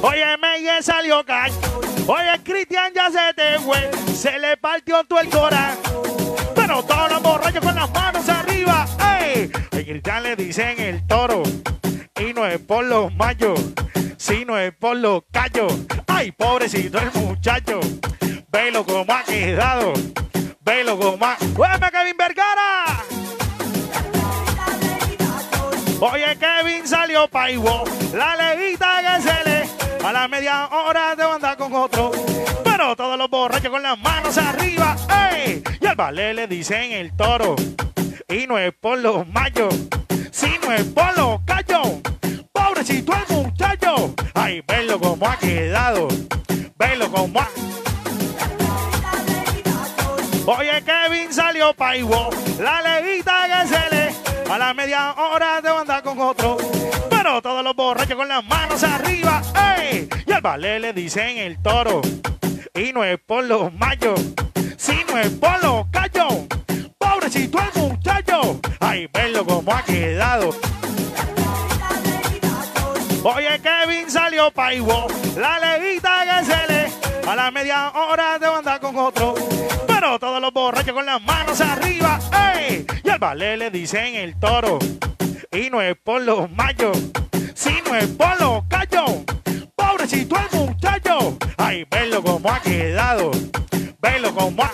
Oye, Miguel salió caño. Oye, Cristian ya se te fue. Se le partió todo el corazón. Pero todos los borrachos con las manos arriba. ¡Ey! A Cristian le dicen el toro. Y no es por los mayos, sino es por los callos. ¡Ay, pobrecito el muchacho! Velo como ha quedado. Velo como ha... ¡Hueme, Kevin Vergara! Oye, Kevin salió pa' igual. La leguita que se le... A la media hora te va a andar con otro. Pero todos los borrachos con las manos arriba. ¡Ey! Y al ballet le dicen el toro. Y no es por los mayos, sino es por los callos. Pobrecito el muchacho. Ay, velo como ha quedado. Velo como ha... Oye, Kevin salió pa' igual. La leguita que se le... A la media hora te va a andar con otro. Pero todos los borrachos con las manos arriba. ¡Ey! Y al ballet le dicen el toro. Y no es por los mayos, sino es por los callos. Pobrecito el muchacho. Ay, verlo como ha quedado. Oye, Kevin salió pa' igual. La leguita que se le... A la media hora te va a andar con otro. Pero todos los borrachos con las manos arriba. ¡Ey! Y al ballet le dicen el toro. Y no es por los mayos, sino es por los callos. Pobrecito el muchacho. Ay, verlo como ha quedado. Verlo como ha...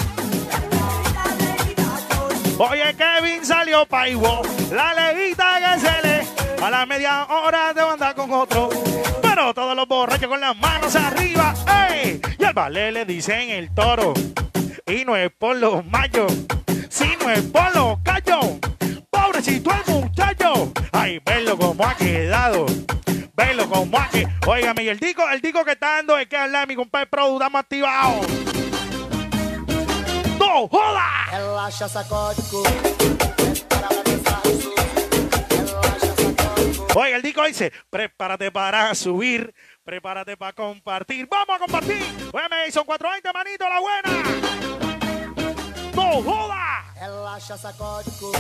Oye, Kevin salió pa' igual. La leguita que se le... A la media hora te va a andar con otro. Pero todos los borrachos con las manos arriba. ¡Ey! Y al ballet le dicen el toro. Y no es por los mayos, sino es por los callos. Pobrecito el muchacho. Ay, verlo como ha quedado. Verlo como ha quedado. Óigame, y el disco que está dando es que hablar, mi compadre Pro, estamos activados. ¡No joda! Relaxa, sacódico. Oiga, el disco dice, prepárate para subir, prepárate para compartir. ¡Vamos a compartir! Óyeme, son 420, manito, la buena. ¡No joda! Relaxa, sacódico.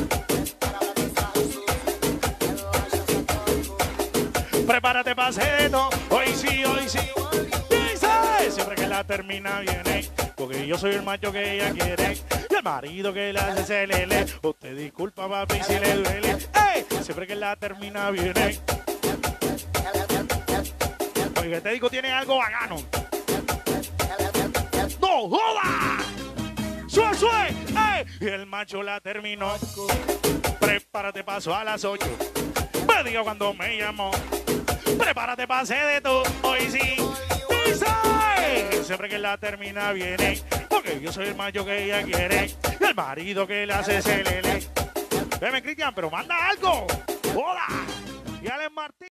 Prepárate para hacer esto. Hoy sí, hoy sí. Dice, siempre que la termina viene. Porque yo soy el macho que ella quiere. Y el marido que la hace se le lee. Usted disculpa, papi, si le duele. ¡Ey! Siempre que la termina viene. Oiga, este disco tiene algo bacano. ¡No joda! ¡Sue, sue! ¡Ey! Y el macho la terminó. Prepárate, paso a las 8. Me diga cuando me llamó. Prepárate para hacer de todo. Hoy sí. Dice. Siempre que la termina viene. Porque yo soy el macho que ella quiere. Y el marido que le hace se le lee. Veme, Cristian, pero manda algo. ¡Hola! Y Alex Martín.